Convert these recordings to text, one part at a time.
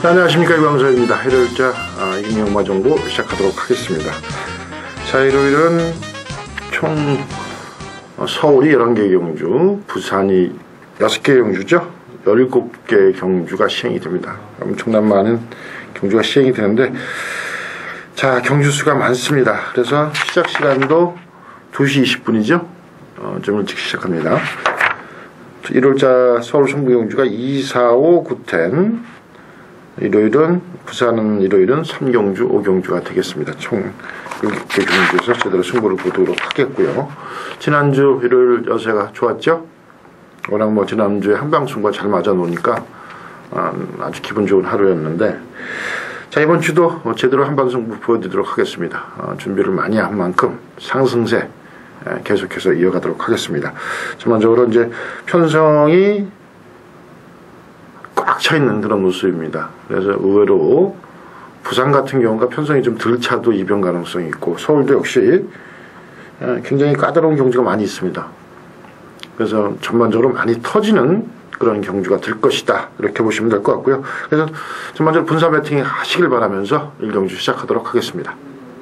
안녕하십니까, 유광서입니다. 일요일자 임용마정보 시작하도록 하겠습니다. 자, 일요일은 총 서울이 11개 경주, 부산이 6개 경주죠. 17개 경주가 시행이 됩니다. 엄청난 많은 경주가 시행이 되는데, 자, 경주 수가 많습니다. 그래서 시작 시간도 2시 20분이죠. 좀 일찍 시작합니다. 1월자 서울 성부 경주가 2, 4, 5, 9텐, 일요일은 부산은 일요일은 3경주, 5경주가 되겠습니다. 총 7개 경주에서 제대로 승부를 보도록 하겠고요. 지난주 일요일 여세가 좋았죠? 워낙 지난주에 한방승부가 잘 맞아 놓으니까 아주 기분 좋은 하루였는데, 자, 이번 주도 제대로 한방승부 보여드리도록 하겠습니다. 준비를 많이 한 만큼 상승세 계속해서 이어가도록 하겠습니다. 전반적으로 이제 편성이 꽉 차 있는 그런 모습입니다. 그래서 의외로 부산 같은 경우가 편성이 좀 덜 차도 이변 가능성이 있고, 서울도 역시 굉장히 까다로운 경주가 많이 있습니다. 그래서 전반적으로 많이 터지는 그런 경주가 될 것이다, 이렇게 보시면 될 것 같고요. 그래서 전반적으로 분산 배팅 하시길 바라면서 1경주 시작하도록 하겠습니다.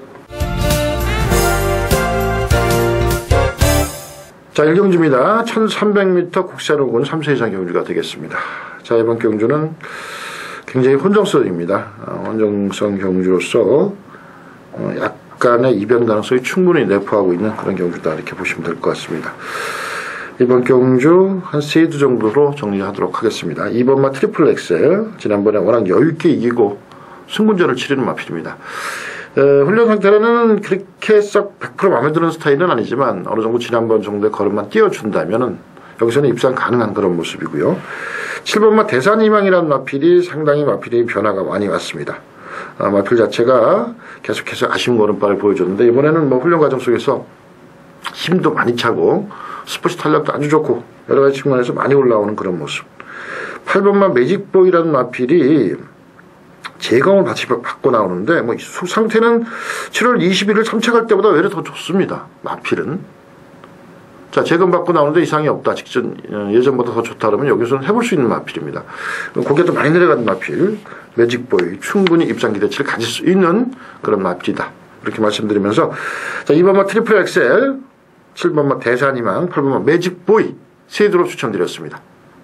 자, 1경주입니다. 1300m 국산호군 3세 이상 경주가 되겠습니다. 자, 이번 경주는 굉장히 혼정성입니다. 혼정성 경주로서 약간의 이변 가능성이 충분히 내포하고 있는 그런 경주다, 이렇게 보시면 될 것 같습니다. 이번 경주 한 3두 정도로 정리하도록 하겠습니다. 2번마 트리플 엑셀, 지난번에 워낙 여유있게 이기고 승분전을 치르는 마필입니다. 훈련 상태로는 그렇게 썩 100% 마음에 드는 스타일은 아니지만 어느 정도 지난번 정도의 걸음만 띄워준다면은 여기서는 입상 가능한 그런 모습이고요. 7번마 대산희망이라는 마필이 상당히 마필의 변화가 많이 왔습니다. 마필 자체가 계속해서 아쉬운 걸음발을 보여줬는데, 이번에는 훈련 과정 속에서 힘도 많이 차고 스포츠 탄력도 아주 좋고 여러 가지 측면에서 많이 올라오는 그런 모습. 8번마 매직보이라는 마필이 재검을 받고 나오는데, 상태는 7월 20일을 참착할 때보다 오히려 더 좋습니다. 마필은. 자, 재검 받고 나오는데 이상이 없다, 직전 예전보다 더 좋다 그러면 여기서는 해볼 수 있는 마필입니다. 고개도 많이 내려가는 마필, 매직보이, 충분히 입상 기대치를 가질 수 있는 그런 마필이다, 이렇게 말씀드리면서, 자, 2번마 트리플 엑셀, 7번마 대산희망, 8번마 매직보이 3두로 추천드렸습니다.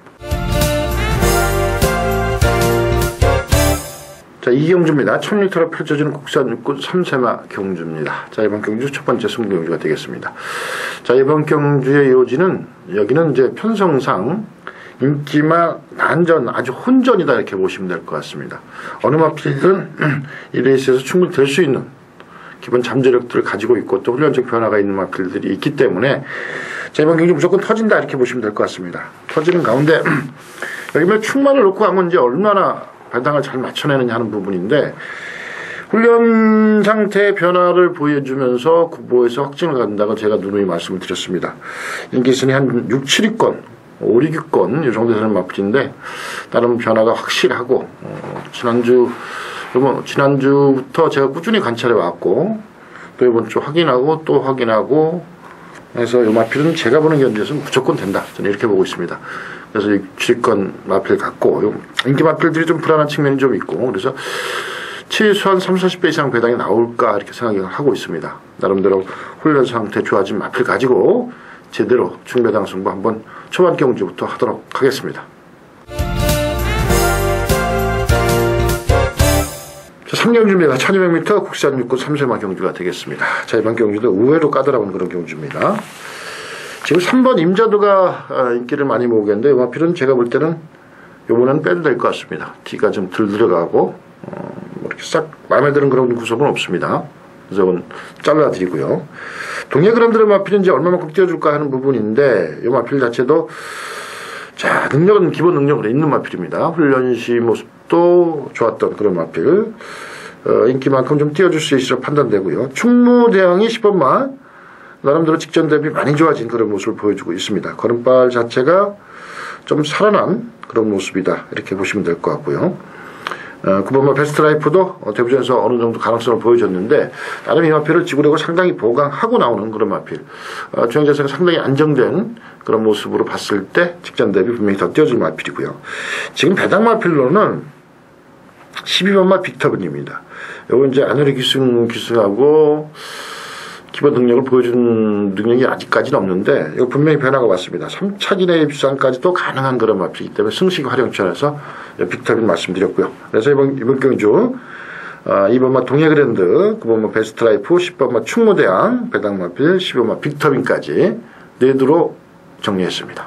자, 이경주입니다. 1000m로 펼쳐지는 국산 육군 3세마 경주입니다. 자, 이번 경주 첫 번째 승부 경주가 되겠습니다. 자, 이번 경주의 요지는, 여기는 이제 편성상 인기마 난전, 아주 혼전이다, 이렇게 보시면 될 것 같습니다. 어느 마필이든 이 레이스에서 충분히 될 수 있는 기본 잠재력들을 가지고 있고 또 훈련적 변화가 있는 마필들이 있기 때문에, 자, 이번 경주 무조건 터진다, 이렇게 보시면 될 것 같습니다. 터지는 가운데 여기 충만을 놓고 하면 이제 얼마나 배당을 잘 맞춰내느냐 하는 부분인데, 훈련 상태의 변화를 보여주면서 구보에서 확증을 갖는다고 제가 누누이 말씀을 드렸습니다. 인기순위 한 6, 7위권, 5, 6위권 이 정도 되는 마필인데, 다른 변화가 확실하고, 지난주부터 제가 꾸준히 관찰해 왔고, 또 이번 주 확인하고 또 확인하고 해서 이 마필은 제가 보는 견지에서는 무조건 된다, 저는 이렇게 보고 있습니다. 그래서 6위권 마필 같고, 인기 마필들이 좀 불안한 측면이 좀 있고, 그래서 최소한 30, 40배 이상 배당이 나올까, 이렇게 생각을 하고 있습니다. 나름대로 훈련 상태 좋아진 마필 가지고 제대로 중배당 승부 한번 초반 경주부터 하도록 하겠습니다. 자, 3경주입니다. 1200m 국산 육군 3세마 경주가 되겠습니다. 자, 이번 경주도 의외로 까다로운 그런 경주입니다. 지금 3번 임자도가 인기를 많이 모으겠는데, 이 마필은 제가 볼 때는 요번에는 빼도 될 것 같습니다. 뒤가 좀 덜 들어가고 이렇게 싹 마음에 드는 그런 구석은 없습니다. 그래서 이건 잘라드리고요. 동해그람들의 마필은 이제 얼마만큼 띄워줄까 하는 부분인데, 이 마필 자체도, 자, 능력은 기본 능력으로 있는 마필입니다. 훈련 시 모습도 좋았던 그런 마필. 인기만큼 좀 띄워줄 수 있으려 판단되고요. 충무대왕이 10번마 나름대로 직전 대비 많이 좋아진 그런 모습을 보여주고 있습니다. 걸음발 자체가 좀 살아난 그런 모습이다, 이렇게 보시면 될 것 같고요. 9번마 베스트라이프도 데뷔전에서 어느 정도 가능성을 보여줬는데, 나름 이 마필을 지구력을 상당히 보강하고 나오는 그런 마필. 주행 자세가 상당히 안정된 그런 모습으로 봤을 때 직전 대비 분명히 더 뛰어질 마필이고요. 지금 배당 마필로는 12번마 빅터빈입니다. 요거 이제 안으로 기승하고 기본 능력을 보여준 능력이 아직까지는 없는데 이거 분명히 변화가 왔습니다. 3차 기내 입상까지도 가능한 그런 마필이기 때문에 승식 활용차에서 빅터빈 말씀드렸고요. 그래서 이번 경주 2번마 동해그랜드, 9번마 베스트라이프, 10번마 충무대왕, 배당마필, 12번마 빅터빈까지 4두로 정리했습니다.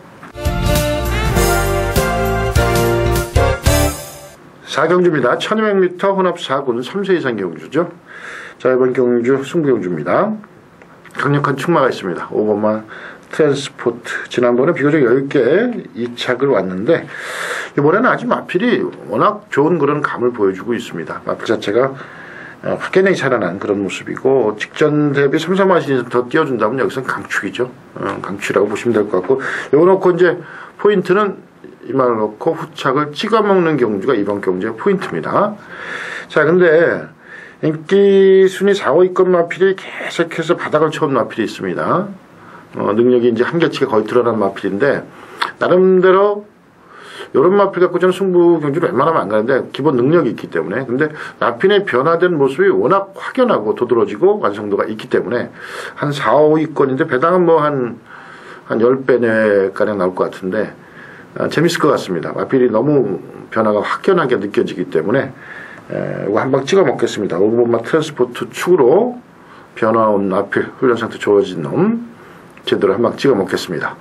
사경주입니다. 1200m 혼합 4군 3세 이상 경주죠. 자, 이번 경주 승부경주입니다. 강력한 축마가 있습니다. 5번마 트랜스포트. 지난번에 비교적 여유있게 2착을 왔는데 이번에는 아직 마필이 워낙 좋은 그런 감을 보여주고 있습니다. 마필 자체가 확연히 살아난 그런 모습이고 직전 대비 3, 4마신이 더 띄워준다면 여기서는 강축이죠. 강축이라고 보시면 될 것 같고 이거 놓고 이제 포인트는 이만을 놓고 후착을 찍어먹는 경주가 이번 경주의 포인트입니다. 자, 근데 인기 순위 4, 5위권 마필이 계속해서 바닥을 쳐온 마필이 있습니다. 능력이 이제 한계치가 거의 드러난 마필인데 나름대로 이런 마필 갖고 저는 승부 경주를 웬만하면 안 가는데 기본 능력이 있기 때문에 근데 마필의 변화된 모습이 워낙 확연하고 도드러지고 완성도가 있기 때문에 한 4, 5위권인데 배당은 뭐 한 10배 내가량 나올 것 같은데 재밌을 것 같습니다. 마필이 너무 변화가 확연하게 느껴지기 때문에 이거 한방 찍어 먹겠습니다. 5번마 트랜스포트 축으로 변화 온 마필 훈련 상태 좋아진 놈 제대로 한방 찍어 먹겠습니다.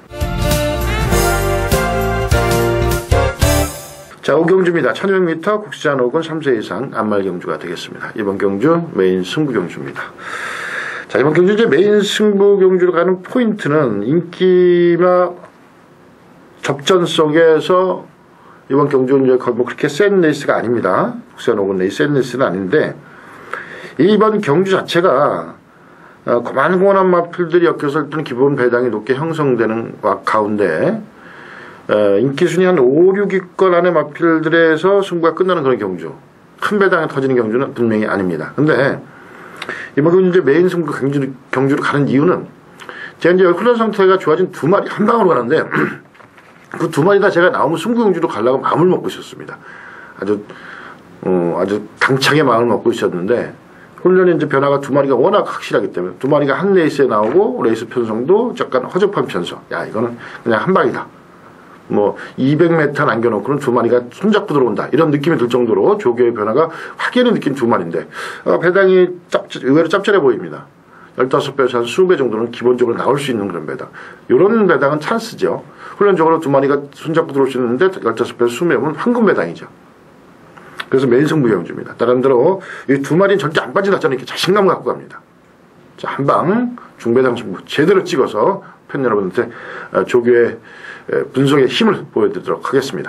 자, 5경주입니다. 1200m 국산 5군 3세 이상 암말 경주가 되겠습니다. 이번 경주 메인 승부 경주입니다. 자, 이번 경주 이제 메인 승부 경주로 가는 포인트는 인기나 접전 속에서 이번 경주는 이제 뭐 그렇게 센 레이스가 아닙니다. 국산 5군 레이스 센 레이스는 아닌데 이번 경주 자체가 고만고만한 마필들이 엮여서 일단 기본 배당이 높게 형성되는 가운데 인기 순위 한 5, 6위권 안의 마필들에서 승부가 끝나는 그런 경주 큰 배당이 터지는 경주는 분명히 아닙니다. 근데 이번 경주 이제 메인 승부 경주로 가는 이유는 제가 이제 훈련 상태가 좋아진 두 마리 한 방으로 가는데 그 두 마리 다 제가 나오면 승부 경주로 가려고 마음을 먹고 있었습니다. 아주 당차게 마음을 먹고 있었는데 훈련의 이제 변화가 두 마리가 워낙 확실하기 때문에 두 마리가 한 레이스에 나오고 레이스 편성도 약간 허접한 편성. 야, 이거는 그냥 한 방이다. 뭐 200m 남겨놓고는 두 마리가 손잡고 들어온다 이런 느낌이 들 정도로 조교의 변화가 확연히 느낀 두 마리인데 배당이 의외로 짭짤해 보입니다. 15배에서 한 20배 정도는 기본적으로 나올 수 있는 그런 배당. 이런 배당은 찬스죠. 훈련적으로 두 마리가 손잡고 들어올 수 있는데 15배에서 20배면 황금 배당이죠. 그래서 메인 승부 경주입니다. 나름대로 이 두 마리는 절대 안 빠진다 저는 이렇게 자신감 갖고 갑니다. 자, 한방 중배당 승부 제대로 찍어서 팬 여러분한테 조교의 분석의 힘을 보여드리도록 하겠습니다.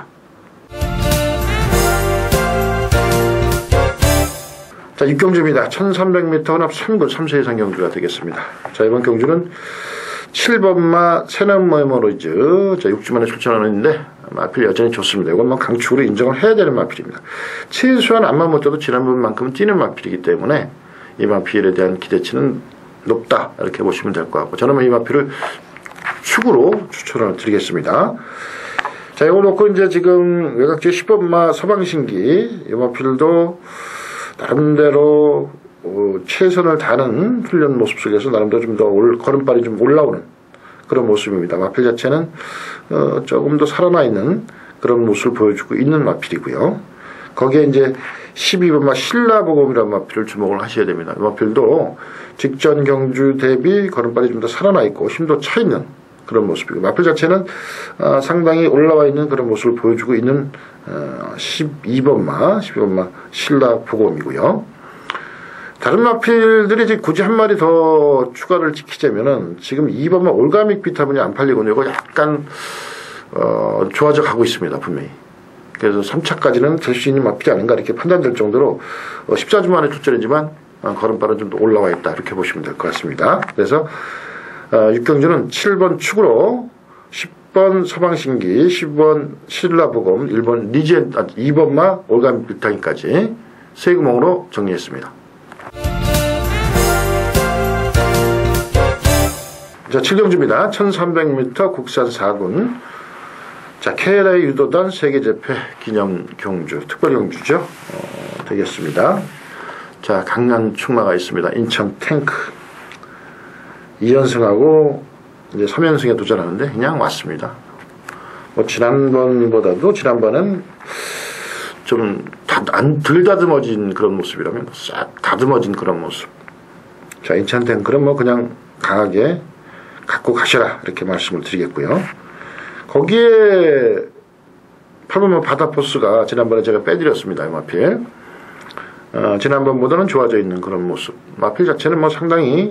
자, 6경주입니다. 1300m 혼합 3군 3세 이상 경주가 되겠습니다. 자, 이번 경주는 7번마 세넘메모리즈. 자, 6주만에 출전하는데 마필 여전히 좋습니다. 이건 강축으로 인정을 해야 되는 마필입니다. 최소한 앞만 못 떠도 지난번만큼은 뛰는 마필이기 때문에 이 마필에 대한 기대치는 높다 이렇게 보시면 될 것 같고 저는 이 마필을 축으로 추천을 드리겠습니다. 자, 이거 놓고 이제 지금 외곽제 10번마 서방신기 이 마필도 나름대로 최선을 다하는 훈련 모습 속에서 나름대로 좀 더 걸음발이 좀 올라오는 그런 모습입니다. 마필 자체는 조금 더 살아나 있는 그런 모습을 보여주고 있는 마필이고요. 거기에 이제 12번마 신라보검이라는 마필을 주목을 하셔야 됩니다. 마필도 직전 경주 대비 걸음발이 좀 더 살아나 있고 힘도 차 있는 그런 모습이고 마필 자체는 상당히 올라와 있는 그런 모습을 보여주고 있는 12번마 신라보검이고요. 다른 마필들이 이제 굳이 한 마리 더 추가를 지키자면은 지금 2번마 올가믹 비타민이 안 팔리거든요. 이거 약간 좋아져 가고 있습니다. 분명히. 그래서 3차까지는 될 수 있는 마필이 아닌가 이렇게 판단될 정도로 14주 만에 출전이지만 걸음발은 좀 더 올라와 있다 이렇게 보시면 될 것 같습니다. 그래서 6경주는 7번 축으로 10번 서방신기, 10번 신라보검, 1번 리젠, 2번마 올가믹 비타민까지 세 구멍으로 정리했습니다. 자, 7경주입니다. 1300m 국산 4군. 자, KLA 유도단 세계재패 기념 경주, 특별 경주죠. 되겠습니다. 자, 강남 충마가 있습니다. 인천 탱크 2연승하고 이제 3연승에 도전하는데 그냥 왔습니다. 뭐 지난번보다도 지난번은 좀 덜 다듬어진 그런 모습이라면 싹 다듬어진 그런 모습. 자, 인천 탱크는 뭐 그냥 강하게 갖고 가셔라 이렇게 말씀을 드리겠고요. 거기에 8번 바다포스가 지난번에 제가 빼드렸습니다. 마필 지난번보다는 좋아져 있는 그런 모습. 마필 자체는 뭐 상당히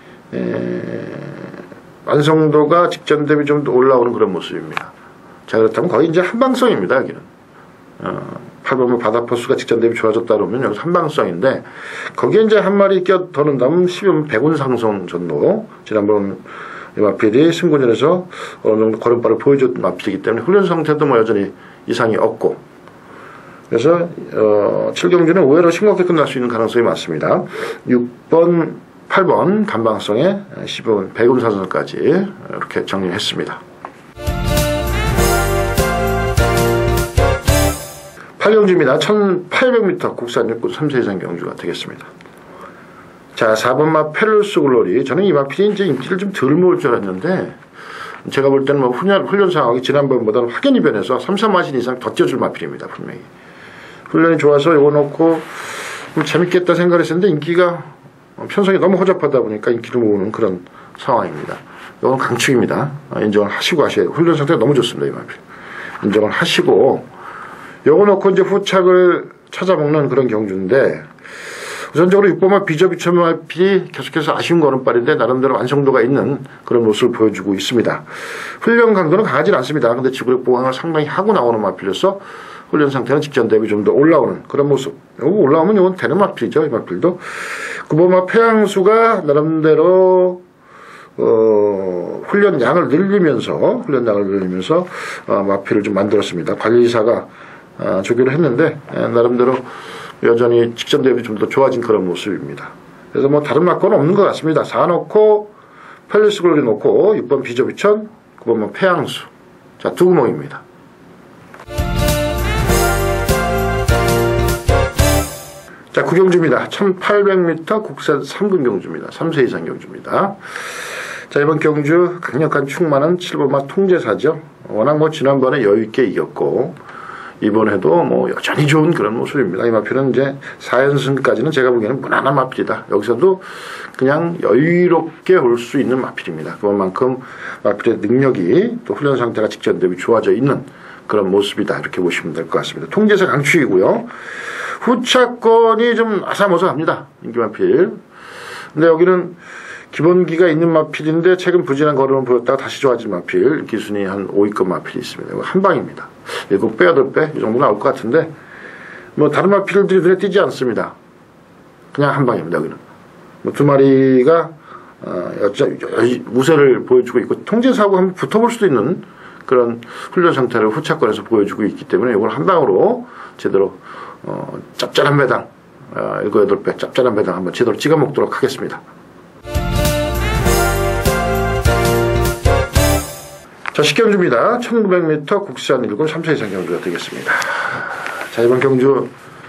완성도가 직전 대비 좀 더 올라오는 그런 모습입니다. 자, 그렇다면 거의 이제 한방성입니다. 여기는 8번 바다포스가 직전 대비 좋아졌다 그러면 여기서 한방성인데, 거기에 이제 한 마리 껴 더 넣는다면 10연 100운 상승 전도. 지난번 이 마필이 승군전에서 어느 정도 걸음발을 보여줬던 마필이기 때문에 훈련 상태도 뭐 여전히 이상이 없고, 그래서 7경주는 의외로 싱겁게 끝날 수 있는 가능성이 많습니다. 6번, 8번 간방성에 10원 100운 상승까지 이렇게 정리했습니다. 8경주입니다. 1800m 국산 육군 3세 이상 경주가 되겠습니다. 자, 4번 마 페르스 글로리. 저는 이 마필이 이제 인기를 좀 덜 모을 줄 알았는데, 제가 볼 때는 뭐 훈련 상황이 지난번보다는 확연히 변해서 3, 4마신 이상 더 뛰어줄 마필입니다. 분명히 훈련이 좋아서 이거 놓고 재밌겠다 생각을 했었는데, 인기가 편성이 너무 허접하다 보니까 인기를 모으는 그런 상황입니다. 이건 강축입니다. 인정을 하시고 하셔야 돼요. 훈련 상태가 너무 좋습니다. 이 마필 인정을 하시고, 요거 놓고 이제 후착을 찾아먹는 그런 경주인데, 우선적으로 6번마 비저비처 마필이 계속해서 아쉬운 걸음발인데 나름대로 완성도가 있는 그런 모습을 보여주고 있습니다. 훈련 강도는 강하진 않습니다. 근데 지구력 보강을 상당히 하고 나오는 마필로서 훈련 상태는 직전 대비 좀 더 올라오는 그런 모습. 요거 올라오면 이건 되는 마필이죠. 이 마필도 9번마 폐양수가 나름대로 훈련량을 늘리면서 마필을 좀 만들었습니다. 관리사가 조교를 했는데 나름대로 여전히 직전 대비 좀 더 좋아진 그런 모습입니다. 그래서 뭐 다른 막고는 없는 것 같습니다. 4 놓고 펠리스 글로리 놓고 6번 비저비천, 9번 뭐 폐양수. 자, 두 구멍입니다. 자, 9경주입니다. 1800m 국산 3군 경주입니다. 3세 이상 경주입니다. 자, 이번 경주 강력한 충만은 7번마 통제사죠. 워낙 뭐 지난번에 여유있게 이겼고, 이번에도 뭐 여전히 좋은 그런 모습입니다. 이 마필은 이제 4연승까지는 제가 보기에는 무난한 마필이다. 여기서도 그냥 여유롭게 올 수 있는 마필입니다. 그만큼 마필의 능력이 또 훈련 상태가 직전 대비 좋아져 있는 그런 모습이다. 이렇게 보시면 될 것 같습니다. 통제사 강축이고요. 후차권이 좀 아사모사합니다. 인기 마필. 근데 여기는 기본기가 있는 마필인데 최근 부진한 걸음을 보였다가 다시 좋아진 마필, 기순이 한 5위급 마필이 있습니다. 이거 한 방입니다. 7배, 8배 이 정도 나올 것 같은데, 뭐 다른 마필들이 눈에 띄지 않습니다. 그냥 한 방입니다. 여기는 뭐 두 마리가 우세를 보여주고 있고, 통제사하고 한번 붙어볼 수도 있는 그런 훈련 상태를 후차권에서 보여주고 있기 때문에 이걸 한 방으로 제대로 짭짤한 배당 7, 8배 짭짤한 배당 한번 제대로 찍어 먹도록 하겠습니다. 자, 10경주입니다. 1900m 국산 1군 3세 이상 경주가 되겠습니다. 자, 이번 경주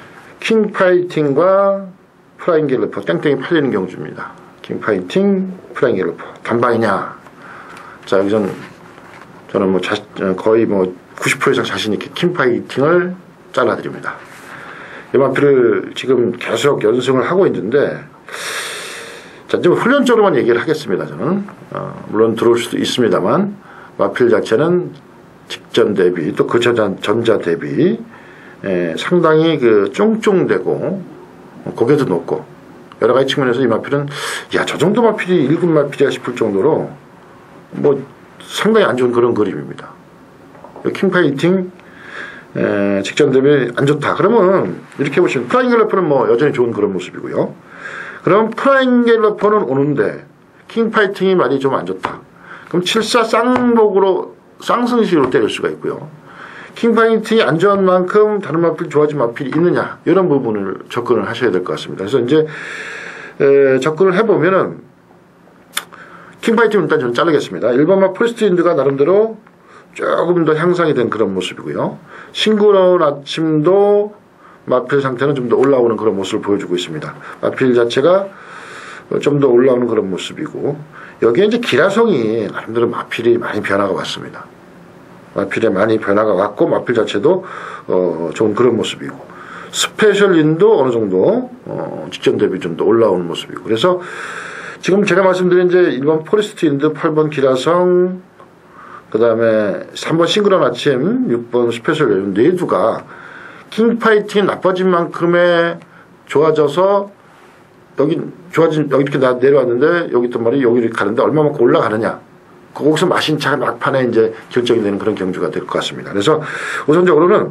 킹파이팅과 프라잉 갤러퍼 땡땡이 팔리는 경주입니다. 킹파이팅, 프라잉 갤러퍼 단방이냐. 자, 여기선 저는 뭐 거의 뭐 90% 이상 자신있게 킹파이팅을 잘라드립니다. 이 마필을 지금 계속 연승을 하고 있는데, 자, 이제 훈련적으로만 얘기를 하겠습니다. 저는 물론 들어올 수도 있습니다만, 마필 자체는 직전 대비 또 그 전자 대비 상당히 그 쫑쫑되고 고개도 높고 여러 가지 측면에서 이 마필은 야, 저 정도 마필이 1군 마필이야 싶을 정도로 뭐 상당히 안 좋은 그런 그림입니다. 킹파이팅 직전 대비 안 좋다. 그러면 이렇게 보시면 프라잉 갤러퍼는 뭐 여전히 좋은 그런 모습이고요. 그럼 프라잉 갤러퍼는 오는데 킹파이팅이 많이 좀 안 좋다. 그럼 7사 쌍목으로 쌍승식으로 때릴 수가 있고요. 킹파이팅이 안 좋은 만큼 다른 마필 좋아진 마필이 있느냐, 이런 부분을 접근을 하셔야 될 것 같습니다. 그래서 이제 접근을 해보면은 킹파이팅은 일단 저는 자르겠습니다. 1번마 프레스트윈드가 나름대로 조금 더 향상이 된 그런 모습이고요. 싱그러운 아침도 마필 상태는 좀 더 올라오는 그런 모습을 보여주고 있습니다. 마필 자체가 좀 더 올라오는 그런 모습이고, 여기에 이제 기라성이 나름대로 마필이 많이 변화가 왔습니다. 마필에 많이 변화가 왔고, 마필 자체도 좋은 그런 모습이고, 스페셜인도 어느 정도 직전 대비 좀 더 올라오는 모습이고, 그래서 지금 제가 말씀드린 이제 1번 포레스트 인드, 8번 기라성, 그 다음에 3번 싱그러운 아침, 6번 스페셜 네 두가 킹파이팅이 나빠진 만큼의 좋아져서 여기 이렇게 내려왔는데, 여기 또 말이 여기를 가는데 얼마만큼 올라가느냐, 거기서 마신 차가 막판에 이제 결정이 되는 그런 경주가 될 것 같습니다. 그래서 우선적으로는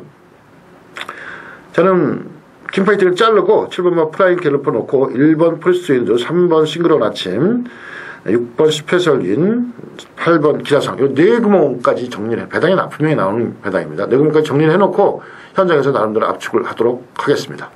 저는 킹파이팅을 자르고 7번 프라잉 갤러퍼 놓고 1번 포레스트 윈드, 3번 싱그러운 아침, 6번 스페셜인, 8번 기라성, 이 네 구멍까지 정리를 해. 배당이 분명히 나오는 배당입니다. 네 구멍까지 정리를 해놓고 현장에서 나름대로 압축을 하도록 하겠습니다.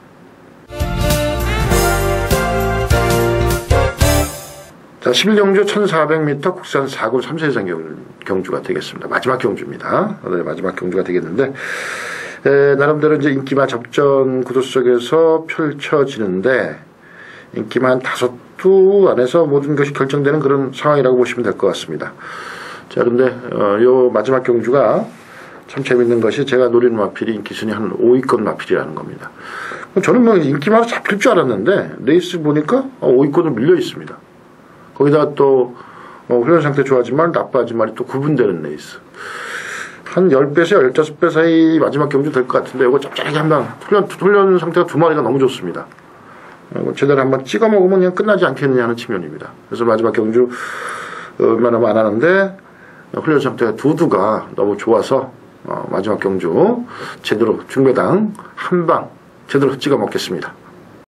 자, 11경주 1400m 국산 4군 3세 이상 경주가 되겠습니다. 마지막 경주입니다. 오늘 마지막 경주가 되겠는데, 나름대로 이제 인기마 접전 구도 속에서 펼쳐지는데, 인기마 한 5두 안에서 모든 것이 결정되는 그런 상황이라고 보시면 될 것 같습니다. 자, 근데, 요 마지막 경주가 참 재밌는 것이, 제가 노리는 마필이 인기순위 한 5위권 마필이라는 겁니다. 저는 뭐 인기마로 잡힐 줄 알았는데, 레이스 보니까 5위권으로 밀려 있습니다. 거기다가 또 훈련 상태 좋아지만 나빠지만이 또 구분되는 레이스. 한 10배에서 15배 사이 마지막 경주 될 것 같은데, 이거 짭짤하게 한방 훈련 상태가 두 마리가 너무 좋습니다. 제대로 한번 찍어 먹으면 그냥 끝나지 않겠느냐 하는 측면입니다. 그래서 마지막 경주 웬만하면 안 하는데, 훈련 상태가 두가 너무 좋아서 마지막 경주 제대로 중배당 한 방 제대로 찍어 먹겠습니다.